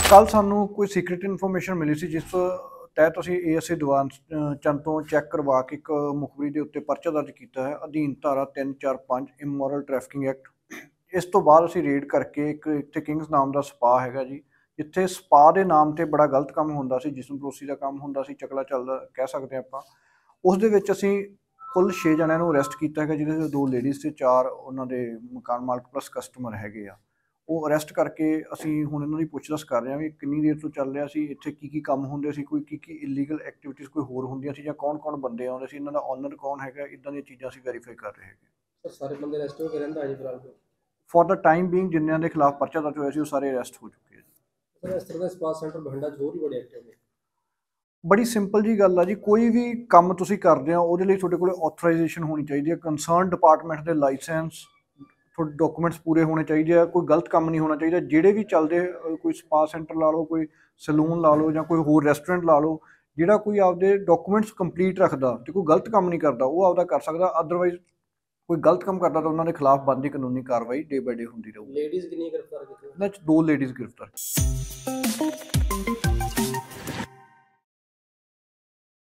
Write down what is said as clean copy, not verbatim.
ਕੱਲ ਸਾਨੂੰ ਕੋਈ ਸੀਕ੍ਰੀਟ ਇਨਫੋਰਮੇਸ਼ਨ ਮਿਲੀ ਸੀ ਜਿਸ ਤਹਿਤ ਅਸੀਂ ਏਐਸਏ ਦੀਵਾਨ ਚੰਦ ਤੋਂ ਚੈੱਕ ਕਰਵਾ ਕੇ ਇੱਕ ਮੁਖਬਰੀ ਦੇ ਉੱਤੇ ਪਰਚਾ ਦਰਜ ਕੀਤਾ ਹੈ ਅਧੀਨ ਧਾਰਾ 345 ਇਮੋਰਲ ਟ੍ਰੈਫਿਕਿੰਗ ਐਕਟ। ਇਸ ਤੋਂ ਬਾਅਦ ਅਸੀਂ ਰੇਡ ਕਰਕੇ ਇੱਕ ਇੱਥੇ ਕਿੰਗਸ ਨਾਮ ਦਾ ਸਪਾ ਹੈਗਾ ਜੀ, ਜਿੱਥੇ ਸਪਾ ਦੇ ਨਾਮ ਤੇ ਬੜਾ ਗਲਤ ਕੰਮ ਹੁੰਦਾ ਸੀ, ਜਿਸਮ ਪਰੋਸੀ ਦਾ ਕੰਮ ਹੁੰਦਾ ਸੀ, ਚਕਲਾ ਚੱਲਦਾ ਕਹਿ ਸਕਦੇ ਆਪਾਂ। ਉਸ ਦੇ ਵਿੱਚ ਅਸੀਂ ਕੁੱਲ 6 ਜਣਿਆਂ ਨੂੰ ਅਰੈਸਟ ਕੀਤਾ ਹੈਗਾ, ਜਿਹਦੇ ਵਿੱਚ 2 ਲੇਡੀਜ਼ ਤੇ 4 ਉਹਨਾਂ ਦੇ ਮਕਾਨ ਮਾਲਕ ਪਲੱਸ ਕਸਟਮਰ ਹੈਗੇ ਆ। ਉਹ ਅਰੈਸਟ ਕਰਕੇ ਅਸੀਂ ਹੁਣ ਇਹਨਾਂ ਦੀ ਪੁੱਛਗਿੱਛ ਕਰ ਰਹੇ ਹਾਂ ਵੀ ਕਿੰਨੀ ਦੇਰ ਤੋਂ ਚੱਲ ਰਿਹਾ ਸੀ, ਇੱਥੇ ਕੀ ਕੰਮ ਹੁੰਦੇ ਸੀ, ਕੋਈ ਕੀ ਇਲੀਗਲ ਐਕਟੀਵਿਟੀਜ਼ ਕੋਈ ਹੋਰ ਹੁੰਦੀਆਂ ਸੀ ਜਾਂ ਕੌਣ ਬੰਦੇ ਆਉਂਦੇ ਸੀ, ਇਹਨਾਂ ਦਾ ਓਨਰ ਕੌਣ ਹੈਗਾ, ਇੱਦਾਂ ਦੀਆਂ ਚੀਜ਼ਾਂ ਅਸੀਂ ਵੈਰੀਫਾਈ ਕਰ ਰਹੇ ਹੈਗੇ। ਸਾਰੇ ਬੰਦੇ ਅਰੈਸਟ ਹੋ ਕੇ ਰਹਿੰਦਾ ਜੀ ਫਿਲਹਾਲ ਫॉर द टाइम बीइंग ਜਿਨ੍ਹਾਂ ਦੇ ਖਿਲਾਫ ਪਰਚਾ ਦਰਜ ਹੋਇਆ ਸੀ ਉਹ ਸਾਰੇ ਅਰੈਸਟ ਹੋ ਚੁੱਕੇ ਆ। ਸਰ ਇਸ ਤਰ੍ਹਾਂ ਦਾ ਸਪਾ ਸੈਂਟਰ ਬਠਿੰਡਾ 'ਚ ਹੋਰ ਵੀ ਬੜੇ ਐਕਟਿਵ ਨੇ। ਬੜੀ ਸਿੰਪਲ ਜੀ ਗੱਲ ਆ ਜੀ, ਕੋਈ ਵੀ ਕੰਮ ਤੁਸੀਂ ਕਰਦੇ ਹੋ ਉਹਦੇ ਲਈ ਤੁਹਾਡੇ ਕੋਲ ਆਥੋਰਾਈਜੇਸ਼ਨ ਹੋਣੀ ਚਾਹੀਦੀ ਹੈ, ਕੰਸਰਨ ਡਿਪਾਰਟਮੈਂਟ ਦੇ ਲਾਇਸੈਂਸ, ਤੁਹਾਡੇ ਡਾਕੂਮੈਂਟਸ ਪੂਰੇ ਹੋਣੇ ਚਾਹੀਦੇ ਆ, ਕੋਈ ਗਲਤ ਕੰਮ ਨਹੀਂ ਹੋਣਾ ਚਾਹੀਦਾ। ਜਿਹੜੇ ਵੀ ਚੱਲਦੇ ਕੋਈ ਸਪਾ ਸੈਂਟਰ ਲਾ ਲਓ, ਕੋਈ ਸਲੂਨ ਲਾ ਲਓ ਜਾਂ ਕੋਈ ਹੋਰ ਰੈਸਟੋਰੈਂਟ ਲਾ ਲਓ, ਜਿਹੜਾ ਕੋਈ ਆਪਦੇ ਡਾਕੂਮੈਂਟਸ ਕੰਪਲੀਟ ਰੱਖਦਾ ਤੇ ਕੋਈ ਗਲਤ ਕੰਮ ਨਹੀਂ ਕਰਦਾ ਉਹ ਆਪਦਾ ਕਰ ਸਕਦਾ। ਅਦਰਵਾਈਜ਼ ਕੋਈ ਗਲਤ ਕੰਮ ਕਰਦਾ ਤਾਂ ਉਹਨਾਂ ਦੇ ਖਿਲਾਫ ਬਣਦੀ ਕਾਨੂੰਨੀ ਕਾਰਵਾਈ ਡੇ ਬਾਈ ਡੇ ਹੁੰਦੀ ਰਹੂਗੀ। ਲੇਡੀਜ਼ ਕਿੰਨੀ ਗ੍ਰਿਫਤਾਰ ਕੀਤੀਆਂ? ਇਹਨਾਂ 'ਚ 2 ਲੇਡੀਜ਼ ਗ੍ਰਿਫਤਾਰ।